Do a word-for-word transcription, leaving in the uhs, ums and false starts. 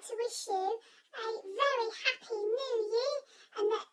like to wish you a very happy new year, and that